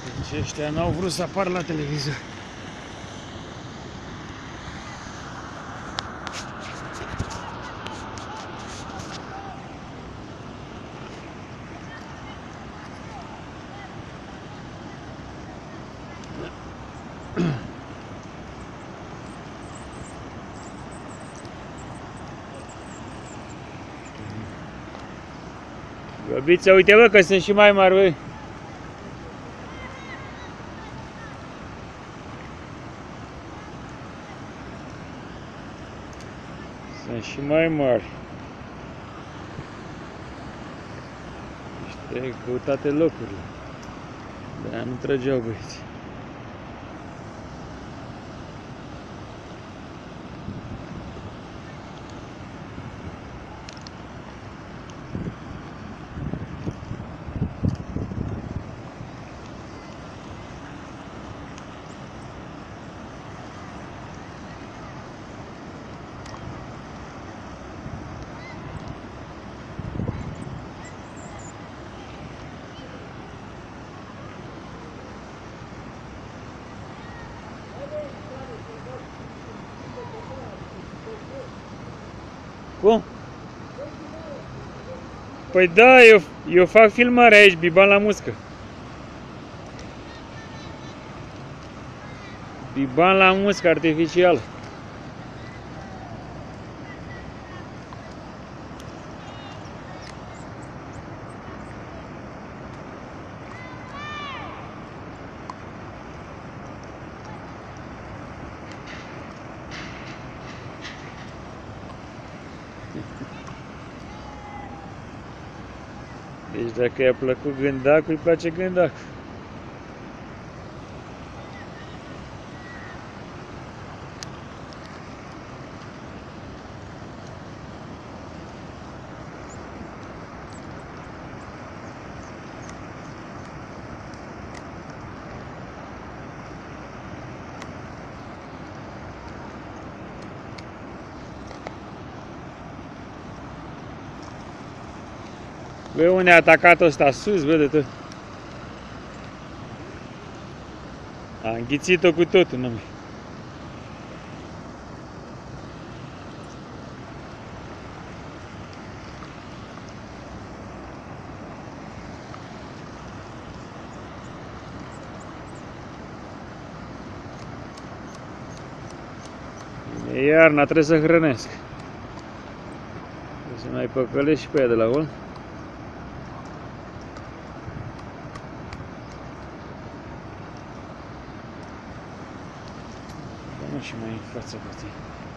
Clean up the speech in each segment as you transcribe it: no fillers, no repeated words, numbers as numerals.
Deci ăștia n-au vrut să apară la televizor. Găbiță, uite bă că sunt și mai mari, bă. Sunt și mai mari. Niște căutate locurile. De-aia nu trăgeau băieți. Cum? Păi da, eu fac filmare aici, biban la muscă. Biban la muscă artificial. Deci dacă i-a plăcut gândacul, îi place gândacul. Bă, unde a atacat-o ăsta sus, bă, de tot. A înghițit-o cu totul, numai. E iarna, trebuie să hrănesc. Trebuie să mai păcălesc și pe ea de la ol. Și mai în față puțin.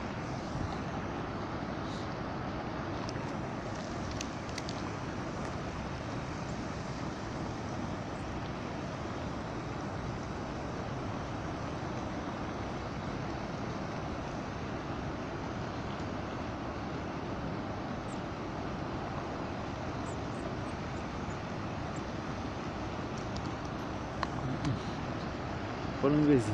Pe lângă zi.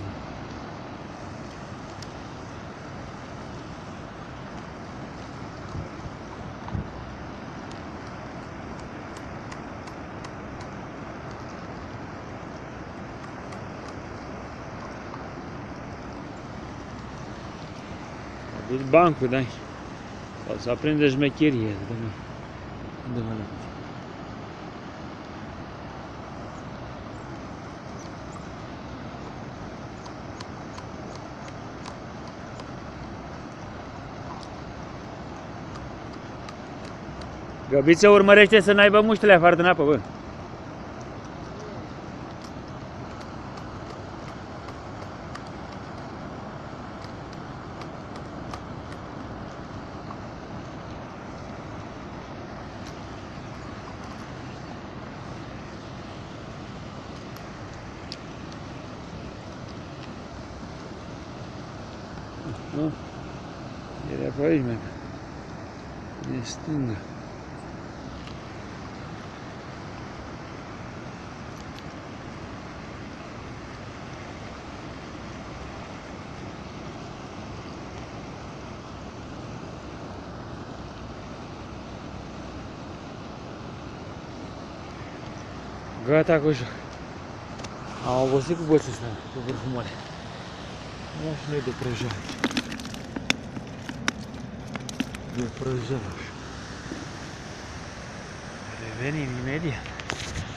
Deci bancul, dai. O să aprinde șmecherie. Dă-mă la. Găbiță, urmărește să n-aibă muștele afară din apă, bă. Nu? Era pe aici, mă. De stânga. Gata cu joc. Am obosit cu bățul ăsta, pe vârful mare. Ia și noi de prăjeală. De prăjeală. Revenim imediat.